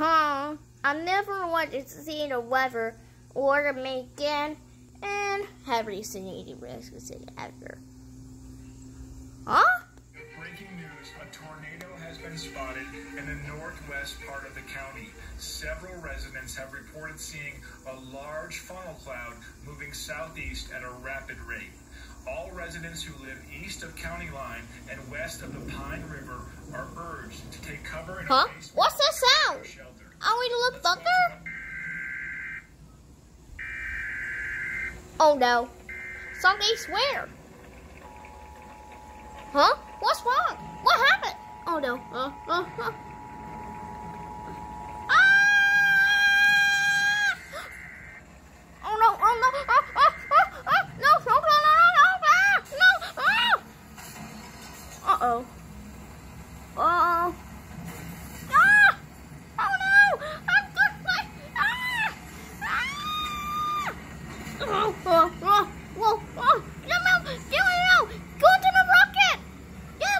Huh? I never wanted to see the weather or the weekend and have recently risk ever. Huh? Breaking news, a tornado has been spotted in the northwest part of the county. Several residents have reported seeing a large funnel cloud moving southeast at a rapid rate. All residents who live east of county line and west of the Pine River are urged to take cover in a basement. What's that sound? Are we to look thunder? Oh no. Somebody swear. Huh? What's wrong? What happened? Oh no. Ah! Oh no, oh no. No, no, no, no, no, no, no. Uh-oh. Uh-oh. Ah! Oh no! I'm good. Whoa. No, go to the rocket. Go.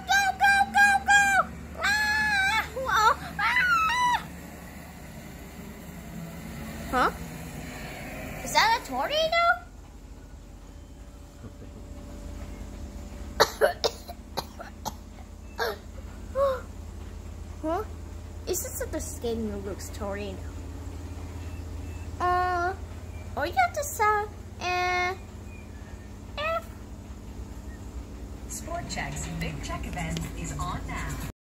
Huh? Is that a tornado? Huh? Is this the Skating Looks tornado? Or you have to say, Sport Chek's Big Check event is on now.